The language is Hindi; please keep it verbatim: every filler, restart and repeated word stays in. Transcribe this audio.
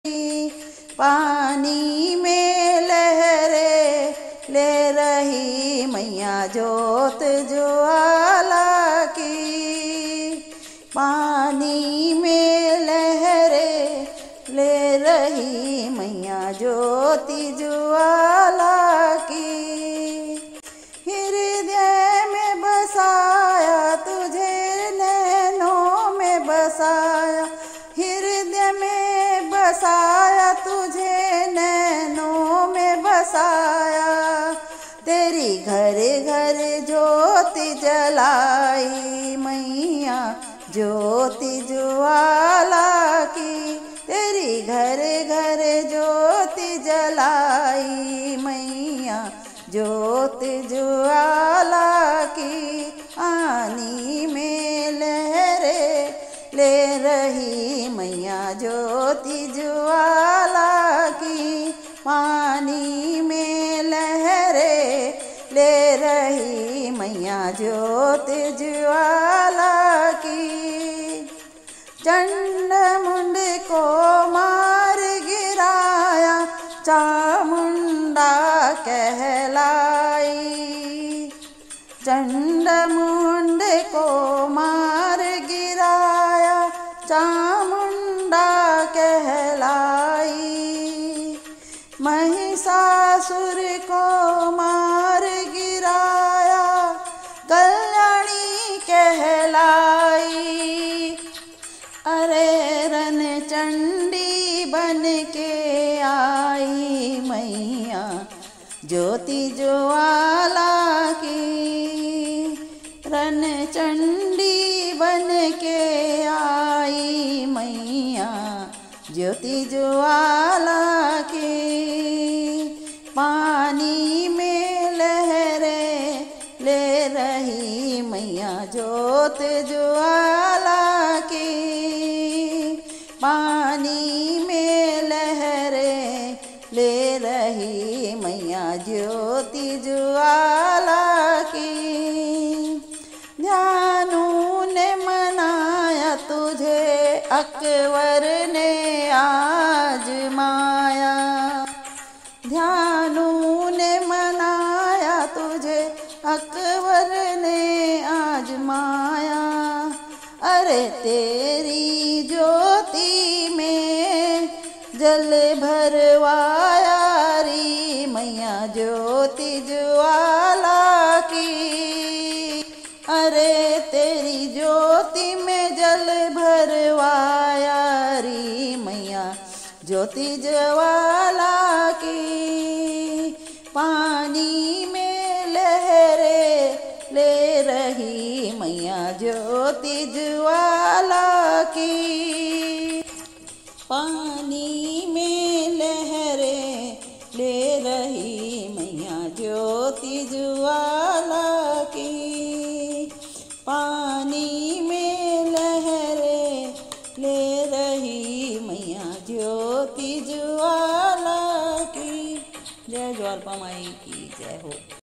पानी में लहरें ले रही मैया जोत ज्वाला की। पानी में लहरें ले रही मैया ज्योति ज्वाला की। हृदय में बसाया तुझे नैनों में बसाया, हृदय में बसाया तुझे नैनों में बसाया। तेरी घर घर ज्योति जलाई मैया ज्योति ज्वाला की। तेरी घर घर ज्योति जलाई मैया ज्योति ज्वाला की। पानी में लहरें ले रही मैया ज्योति ज्वाला की। पानी में लहरें ले रही मैया ज्योति ज्वाला की। चंडमुंड को मार गिराया चामुंडा कहलाई। चंडमुंड को मार गिराया चामुंडा कहलाई। महिषासुर को मार गिराया कल्याणी कहलाई। अरे रन चंडी बन के आई मैया ज्योति ज्वाला की। रन चंडी बन के आई मैया ज्योति ज्वाला की। पानी में लहरें ले रही मैया ज्योति ज्वाला की। पानी में लहरें ले रही मैया ज्योति ज्वाला की। ध्यानु ने मनाया तुझे अकबर ने आजमाया। ध्यानु ने मनाया तुझे अकबर ने आजमाया। अरे तेरी ज्योति में जल भरवाया री मैया ज्योति ज्वाला की। अरे तेरी ज्योति में जल भरवाया री मैया ज्योति ज्वाला की। पानी में लहरें ले रही मैया ज्योति ज्वाला की। पानी में लहरें ले रही मैया ज्योति ज्वाला की। पानी में लहरें ले रही मैया ज्योति ज्वाला की। जय ज्वालपा माई की जय हो।